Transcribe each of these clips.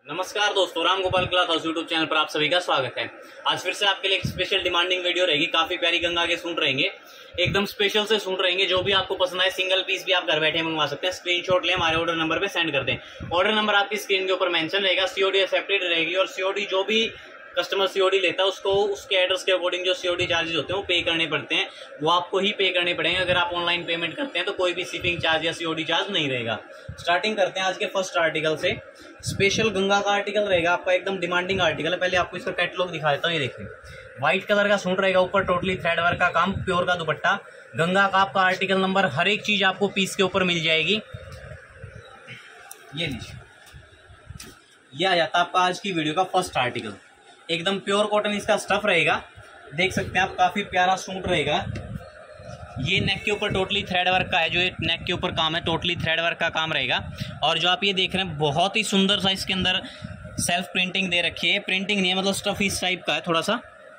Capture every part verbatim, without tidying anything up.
नमस्कार दोस्तों, Ram Gopal cloth house YouTube channel पर आप सभी का स्वागत है। आज फिर से आपके लिए एक स्पेशल डिमांडिंग वीडियो रहेगी। काफी प्यारी गंगा के सूट रहेंगे, एकदम स्पेशल से सूट रहेंगे। जो भी आपको पसंद आए सिंगल पीस भी आप घर बैठे मंगवा सकते हैं। स्क्रीनशॉट ले हमारे ऑर्डर नंबर पे सेंड कर दें। ऑर्डर नंबर आपकी स्क्रीन के ऊपर मेंशन रहेगा। सीओडी एक्सेप्टेड रहेगी और सीओडी जो भी कस्टमर सीओडी लेता है उसको उसके एड्रेस के अकॉर्डिंग जो सीओडी चार्जेस होते हैं वो पे करने पड़ते हैं, वो आपको ही पे करने पड़ेंगे। अगर आप ऑनलाइन पेमेंट करते हैं तो कोई भी शिपिंग चार्ज या सीओडी चार्ज नहीं रहेगा। स्टार्टिंग करते हैं आज के फर्स्ट आर्टिकल से। स्पेशल गंगा का आर्टिकल रहेगा आपका, एकदम डिमांडिंग आर्टिकल है। पहले आपको इसका कैटलॉग दिखा देता हूँ। ये देखिए, व्हाइट कलर का सूट रहेगा, ऊपर टोटली थ्रेड वर्क का काम, प्योर का दुपट्टा, गंगा का आपका आर्टिकल नंबर, हर एक चीज आपको पीस के ऊपर मिल जाएगी। ये लीजिए, ये आ जाता है आपका आज की वीडियो का फर्स्ट आर्टिकल। एकदम प्योर कॉटन इसका स्टफ रहेगा, देख सकते हैं आप, काफी प्यारा सूट रहेगा। ये नेक के ऊपर टोटली थ्रेड वर्क का है, जो ये नेक के ऊपर काम है टोटली थ्रेड वर्क का काम रहेगा। और जो आप ये देख रहे हैं बहुत ही सुंदर सा इसके अंदर सेल्फ प्रिंटिंग दे रखी है। प्रिंटिंग नहीं है, मतलब स्टफ इस टाइप का है थोड़ा सा।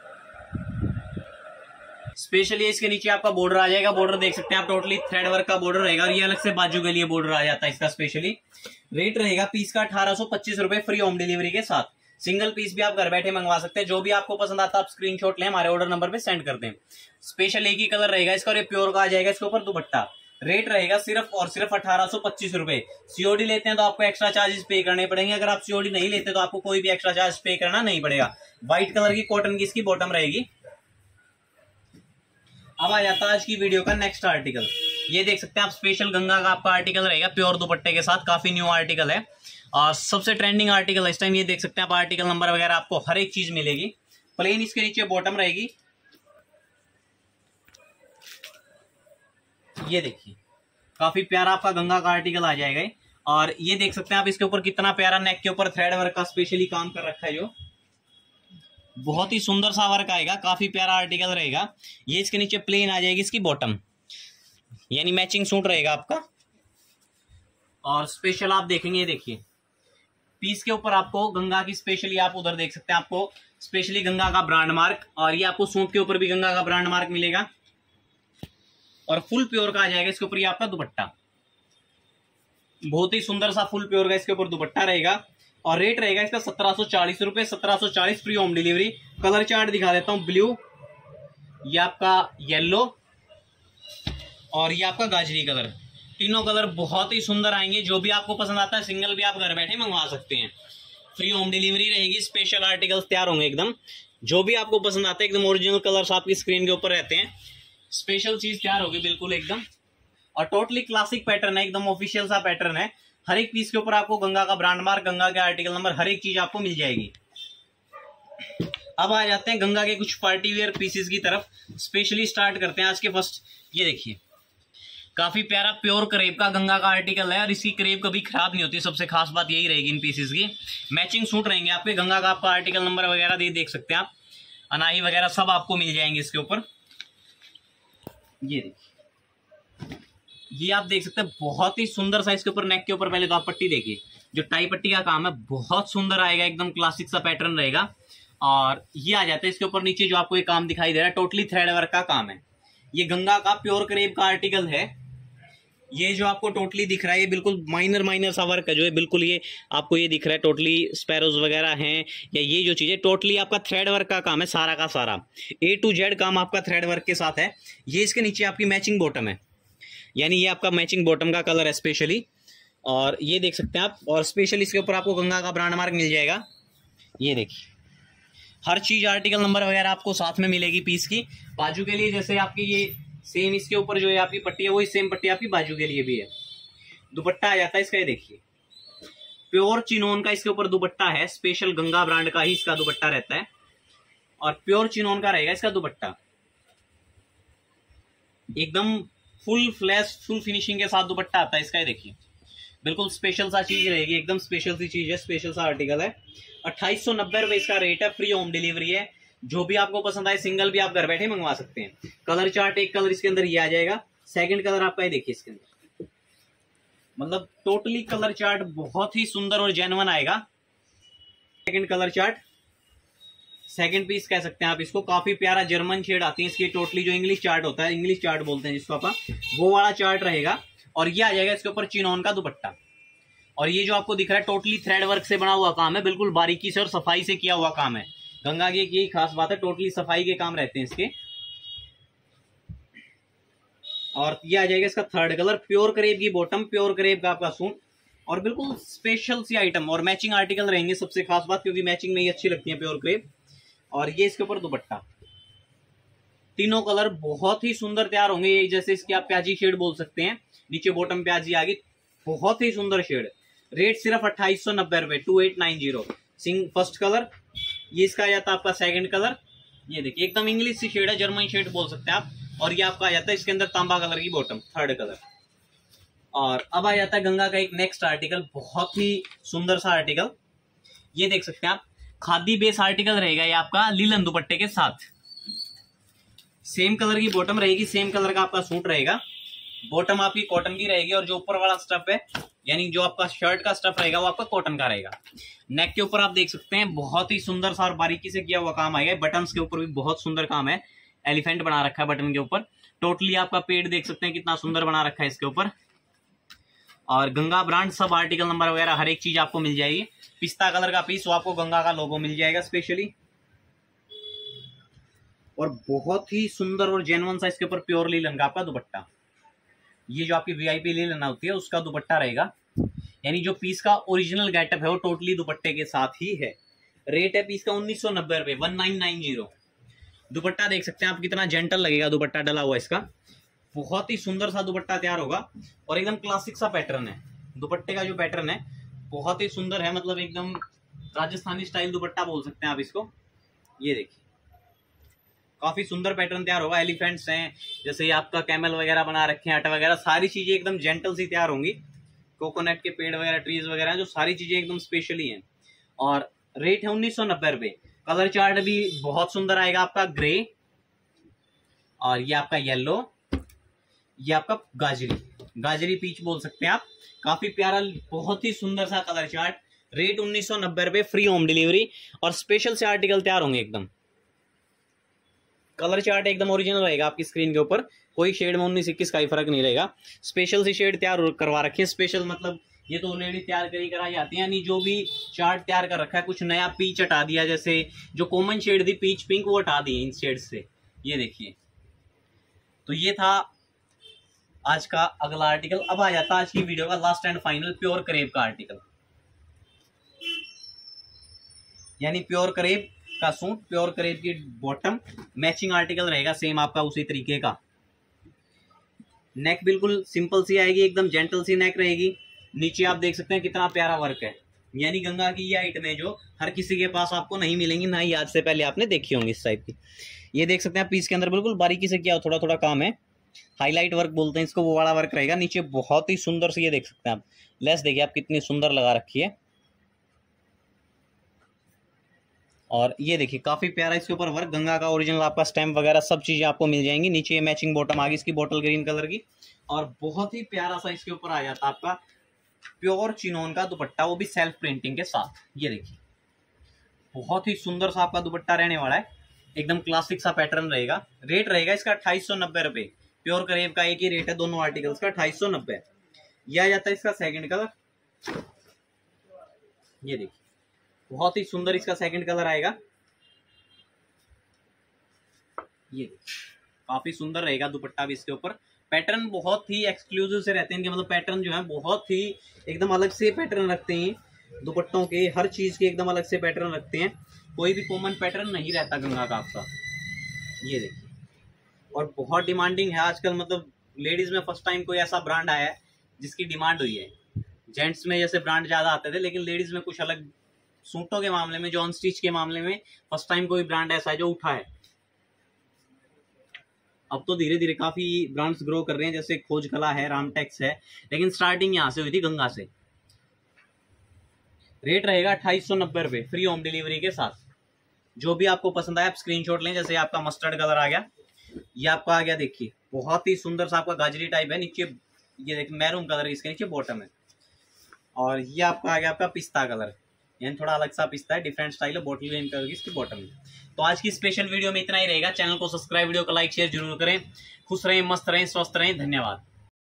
स्पेशली इसके नीचे आपका बॉर्डर आ जाएगा। बॉर्डर देख सकते हैं आप, टोटली थ्रेड वर्क का बॉर्डर रहेगा और ये अलग से बाजू के लिए बॉर्डर आ जाता है इसका। स्पेशली रेट रहेगा पीस का अठारह सौ पच्चीस रुपए फ्री होम डिलीवरी के साथ। सिंगल पीस भी आप घर बैठे मंगवा सकते हैं। जो भी आपको पसंद आता है आप स्क्रीनशॉट लें, हमारे ऑर्डर नंबर पे सेंड कर दें। स्पेशल एक ही कलर रहेगा इसका और ये प्योर का आ जाएगा इसके ऊपर दुपट्टा। रेट रहेगा सिर्फ और सिर्फ अठारह सौ पच्चीस रुपए। सीओडी लेते हैं तो आपको एक्स्ट्रा चार्जेस पे करने पड़ेंगे। अगर आप सीओडी नहीं लेते तो आपको कोई भी एक्स्ट्रा चार्ज पे करना नहीं पड़ेगा। व्हाइट कलर की कॉटन की इसकी बॉटम रहेगी। अब आ जाता है आज की वीडियो का नेक्स्ट आर्टिकल। ये देख सकते हैं आप, स्पेशल गंगा का आपका आर्टिकल रहेगा प्योर दुपट्टे के साथ। काफी न्यू आर्टिकल है और सबसे ट्रेंडिंग आर्टिकल है इस टाइम। ये देख सकते हैं आप, आर्टिकल नंबर वगैरह आपको हर एक चीज मिलेगी। प्लेन इसके नीचे बॉटम रहेगी। ये देखिए, काफी प्यारा आपका गंगा का आर्टिकल आ जाएगा। और ये देख सकते हैं आप, इसके ऊपर कितना प्यारा नेक के ऊपर थ्रेड वर्क का स्पेशली काम कर रखा है, जो बहुत ही सुंदर सा वर्क आएगा। काफी प्यारा आर्टिकल रहेगा। ये इसके नीचे प्लेन आ जाएगी इसकी बॉटम, यानी मैचिंग सूट रहेगा आपका। और स्पेशल आप देखेंगे, ये देखिए, पीस के ऊपर आपको गंगा की स्पेशली आप उधर देख सकते हैं, आपको स्पेशली गंगा का ब्रांड मार्क, और ये आपको सूट के ऊपर भी गंगा का ब्रांड मार्क मिलेगा। और फुल प्योर का आ जाएगा इसके ऊपर ये आपका दुपट्टा। बहुत ही सुंदर सा फुल प्योर का इसके ऊपर दुपट्टा रहेगा। और रेट रहेगा इसका सत्रह सौ चालीस रुपए, सत्रह सौ चालीस free home delivery. Colour chart दिखा देता हूँ। ब्लू, ये आपका येलो और ये आपका गाजरी कलर। तीनों कलर बहुत ही सुंदर आएंगे। जो भी आपको पसंद आता है सिंगल भी आप घर बैठे मंगवा सकते हैं। फ्री होम डिलीवरी रहेगी। स्पेशल आर्टिकल्स तैयार होंगे एकदम। जो भी आपको पसंद आता है एकदम ओरिजिनल कलर्स आपकी स्क्रीन के ऊपर रहते हैं। स्पेशल चीज तैयार होगी बिल्कुल एकदम। और टोटली क्लासिक पैटर्न है, एकदम ऑफिशियल सा पैटर्न है। हर एक पीस के ऊपर आपको गंगा का ब्रांड मार्क, गंगा के आर्टिकल नंबर, हर एक चीज आपको मिल जाएगी। अब आ जाते हैं गंगा के कुछ पार्टी वेयर पीसेस की तरफ। स्पेशली स्टार्ट करते हैं आज के फर्स्ट। ये देखिए, काफी प्यारा प्योर करेब का गंगा का आर्टिकल है और इसकी करेब कभी खराब नहीं होती। सबसे खास बात यही रहेगी इन पीसेस की। मैचिंग सूट रहेंगे आपके। गंगा का आपका आर्टिकल नंबर वगैरह दे देख सकते हैं आप, अनाही वगैरह सब आपको मिल जाएंगे इसके ऊपर। ये देखिए, ये आप देख सकते हैं, बहुत ही सुंदर सा इसके ऊपर नेक के ऊपर। पहले तो आप पट्टी देखिए, जो टाई पट्टी का काम है बहुत सुंदर आएगा, एकदम क्लासिक सा पैटर्न रहेगा। और ये आ जाता है इसके ऊपर नीचे जो आपको ये काम दिखाई दे रहा है, टोटली थ्रेड वर्क का काम है। ये गंगा का प्योर करेब का आर्टिकल है। ये जो आपको टोटली दिख रहा है, ये बिल्कुल माइनर माइनर सा वर्क है जो है, बिल्कुल ये आपको ये दिख रहा है। टोटली स्पैरोज वगैरह हैं या ये जो चीजें, टोटली आपका थ्रेड वर्क का काम है सारा का सारा। ए टू जेड काम आपका थ्रेड वर्क के साथ है। ये इसके नीचे आपकी मैचिंग बॉटम है, यानी ये आपका मैचिंग बॉटम का कलर है स्पेशली। और ये देख सकते हैं आप, और स्पेशली इसके ऊपर आपको गंगा का ब्रांड मार्क मिल जाएगा। ये देखिए, हर चीज आर्टिकल नंबर वगैरह आपको साथ में मिलेगी पीस की। बाजू के लिए जैसे आपकी ये सेम इसके ऊपर जो है आपकी पट्टी है, वही सेम पट्टी आपकी बाजू के लिए भी है। दुपट्टा आ जाता है इसका, ये देखिए, प्योर चिनोन का इसके ऊपर दुपट्टा है। स्पेशल गंगा ब्रांड का ही इसका दुपट्टा रहता है और प्योर चिनोन का रहेगा इसका दुपट्टा। एकदम फुल फ्लैश, फुल फिनिशिंग के साथ दुपट्टा आता है इसका। ये देखिए, बिल्कुल स्पेशल सा चीज रहेगी, एकदम स्पेशल सी चीज है, स्पेशल सा आर्टिकल है। अट्ठाईस सौ नब्बे रुपए इसका रेट है। फ्री होम डिलीवरी है। जो भी आपको पसंद आए सिंगल भी आप घर बैठे मंगवा सकते हैं। कलर चार्ट, एक कलर इसके अंदर ये आ जाएगा। सेकंड कलर आपका ये देखिए इसके अंदर, मतलब टोटली कलर चार्ट बहुत ही सुंदर और जेन्युइन आएगा। Second colour chart, second piece कह सकते हैं आप इसको। काफी प्यारा जर्मन शेड आती है इसकी। टोटली जो इंग्लिश चार्ट होता है, इंग्लिश चार्ट बोलते हैं जिसको आप, वो वाला चार्ट रहेगा। और ये आ जाएगा इसके ऊपर चिनोन का दुपट्टा। और ये जो आपको दिख रहा है टोटली थ्रेड वर्क से बना हुआ काम है, बिल्कुल बारीकी से और सफाई से किया हुआ काम है। गंगा की एक यही खास बात है, टोटली सफाई के काम रहते हैं इसके। और ये आ जाएगा इसका थर्ड कलर, प्योर करेब की बॉटम, प्योर करेब का आपका सूट, और बिल्कुल स्पेशल सी आइटम और मैचिंग आर्टिकल रहेंगे सबसे खास बात, क्योंकि मैचिंग में ही अच्छी लगती है प्योर करेब। और ये इसके ऊपर दुपट्टा, तीनों कलर बहुत ही सुंदर तैयार होंगे। जैसे इसकी आप प्याजी शेड बोल सकते हैं, नीचे बॉटम प्याजी आ गई, बहुत ही सुंदर शेड। रेट सिर्फ अट्ठाईस सौ नब्बे रुपए, टू एट नाइन जीरो। सिंग फर्स्ट कलर, ये इसका आ जाता है आपका सेकंड कलर, ये देखिए एकदम इंग्लिश सी शेड है, जर्मन शेड बोल सकते हैं आप। और ये आपका आ जाता है इसके अंदर तांबा कलर की बॉटम, थर्ड कलर। और अब आ जाता है गंगा का एक नेक्स्ट आर्टिकल, बहुत ही सुंदर सा आर्टिकल, ये देख सकते हैं आप, खादी बेस आर्टिकल रहेगा ये आपका लीलन दुपट्टे के साथ। सेम कलर की बॉटम रहेगी, सेम कलर का आपका सूट रहेगा। बॉटम आपकी कॉटन की रहेगी, और जो ऊपर वाला स्टफ है यानी जो आपका शर्ट का स्टफ रहेगा वो आपका कॉटन का रहेगा। नेक के ऊपर आप देख सकते हैं बहुत ही सुंदर सा और बारीकी से किया हुआ काम आएगा। बटन्स के ऊपर भी बहुत सुंदर काम है, एलिफेंट बना रखा है बटन के ऊपर। टोटली आपका पेड़ देख सकते हैं कितना सुंदर बना रखा है इसके ऊपर। और गंगा ब्रांड सब आर्टिकल नंबर वगैरह हर एक चीज आपको मिल जाएगी। पिस्ता कलर का पीस, वो आपको गंगा का लोगो मिल जाएगा स्पेशली। और बहुत ही सुंदर और जेन्युइन सा इसके ऊपर प्योर लीलन का आपका दुपट्टा, ये जो आपकी वीआईपी लीलन होती है उसका दुपट्टा रहेगा। यानी जो पीस का ओरिजिनल गेटअप है वो टोटली दुपट्टे के साथ ही है। रेट है पीस का उन्नीस सौ नब्बे रुपए, one nine nine zero. Dupatta देख सकते हैं आप कितना जेंटल लगेगा, दुपट्टा डला हुआ इसका, बहुत ही सुंदर सा दुपट्टा तैयार होगा। और एकदम क्लासिक सा पैटर्न है, दुपट्टे का जो पैटर्न है बहुत ही सुंदर है, मतलब एकदम राजस्थानी स्टाइल दुपट्टा बोल सकते हैं आप इसको। ये देखिए काफी सुंदर पैटर्न तैयार होगा। एलिफेंट्स हैं, जैसे आपका कैमल वगैरह बना रखे हैं, आटा वगैरह, सारी चीजें एकदम जेंटल सी तैयार होंगी। कोकोनट के पेड़ वगैरह, ट्रीज वगैरह, जो सारी चीजें एकदम स्पेशली हैं। और रेट है उन्नीस सौ नब्बे रुपए। कलर चार्ट भी बहुत सुंदर आएगा आपका, ग्रे, और ये आपका येलो, ये आपका गाजरी, गाजरी पीच बोल सकते हैं आप। काफी प्यारा, बहुत ही सुंदर सा कलर चार्ट। रेट उन्नीस सौ नब्बे रुपए, फ्री होम डिलीवरी। और स्पेशल से आर्टिकल तैयार होंगे एकदम। कलर चार्ट एकदम ओरिजिनल रहेगा आपकी स्क्रीन के ऊपर, कोई शेड में उन्नीस इक्कीस का ही फर्क नहीं रहेगा। स्पेशल सी शेड तैयार करवा रखी है, स्पेशल मतलब ये तो ऑलरेडी तैयार करी कराई जाती है, यानी जो भी चार्ट तैयार कर रखा है, कुछ नया पीच हटा दिया, जैसे जो कॉमन शेड थी पीच पिंक वो हटा दी इन शेड से। ये देखिए, तो ये था आज का अगला आर्टिकल। अब आ जाता है आज की वीडियो का लास्ट एंड फाइनल, प्योर करेब का आर्टिकल, यानी प्योर करेब का सूट, प्योर करेब की बॉटम, मैचिंग आर्टिकल रहेगा सेम आपका उसी तरीके का। नेक बिल्कुल सिंपल सी आएगी, एकदम जेंटल सी नेक रहेगी। नीचे आप देख सकते हैं कितना प्यारा वर्क है, यानी गंगा की ये आइटमें जो हर किसी के पास आपको नहीं मिलेंगी, ना ही आज से पहले आपने देखी होंगी इस टाइप की। ये देख सकते हैं पीस के अंदर बिल्कुल बारीकी से किया थोड़ा थोड़ा काम है, हाईलाइट वर्क बोलते हैं इसको, वो वाला वर्क रहेगा। नीचे बहुत ही सुंदर से ये देख सकते हैं आप, लेस देखिए आप कितनी सुंदर लगा रखी है। और ये देखिए काफी प्यारा इसके ऊपर वर्क, गंगा का ओरिजिनल आपका स्टैम्प वगैरह सब चीजें आपको मिल जाएंगी। नीचे ये मैचिंग बॉटम आ गई इसकी, बॉटल ग्रीन कलर की। और बहुत ही प्यारा सा इसके ऊपर आ जाता है आपका प्योर चिनोन का दुपट्टा, वो भी सेल्फ प्रिंटिंग के साथ। ये देखिए बहुत ही सुंदर सा आपका दुपट्टा रहने वाला है, एकदम क्लासिक सा पैटर्न रहेगा। रेट रहेगा इसका अट्ठाईस सौ नब्बे रुपए। प्योर करेब का एक ही रेट है दोनों आर्टिकल्स का, अट्ठाईस सौ नब्बे। यह आ जाता है इसका सेकंड कलर, ये देखिए बहुत ही सुंदर इसका सेकंड कलर आएगा। ये काफी सुंदर रहेगा दुपट्टा भी इसके ऊपर। पैटर्न बहुत ही एक्सक्लूसिव से रहते हैं इनके, मतलब पैटर्न जो है बहुत ही एकदम अलग से पैटर्न रखते हैं दुपट्टों के, हर चीज के एकदम अलग से पैटर्न रखते हैं, कोई भी कॉमन पैटर्न नहीं रहता गंगा का आपका। ये देखिए, और बहुत डिमांडिंग है आजकल, मतलब लेडीज में फर्स्ट टाइम कोई ऐसा ब्रांड आया है जिसकी डिमांड हुई है। जेंट्स में जैसे ब्रांड ज्यादा आते थे, लेकिन लेडीज में कुछ अलग, सूटों के मामले में, जो ऑन स्टिच के मामले में फर्स्ट टाइम कोई ब्रांड ऐसा है जो उठा है। अब तो धीरे धीरे काफी ब्रांड्स ग्रो कर रहे हैं, जैसे खोज कला है, रामटेक्स है, लेकिन स्टार्टिंग यहाँ से हुई थी गंगा से। रेट रहेगा अट्ठाईस सौ नब्बे रुपए, फ्री होम डिलीवरी के साथ। जो भी आपको पसंद आया आप स्क्रीनशॉट लें। जैसे आपका मस्टर्ड कलर आ गया, ये आपका आ गया, देखिए बहुत ही सुंदर सा आपका गाजरी टाइप है। नीचे ये देखिए मैरून कलर इसके नीचे बॉटम है। और ये आपका आ गया आपका पिस्ता कलर, यानी थोड़ा अलग सा पिस्ता है, डिफरेंट स्टाइल है, बॉटल ग्रीन कलर की इसकी बॉटम है। तो आज की स्पेशल वीडियो में इतना ही रहेगा। चैनल को सब्सक्राइब, वीडियो को लाइक शेयर जरूर करें। खुश रहें, मस्त रहें, स्वस्थ रहें। धन्यवाद।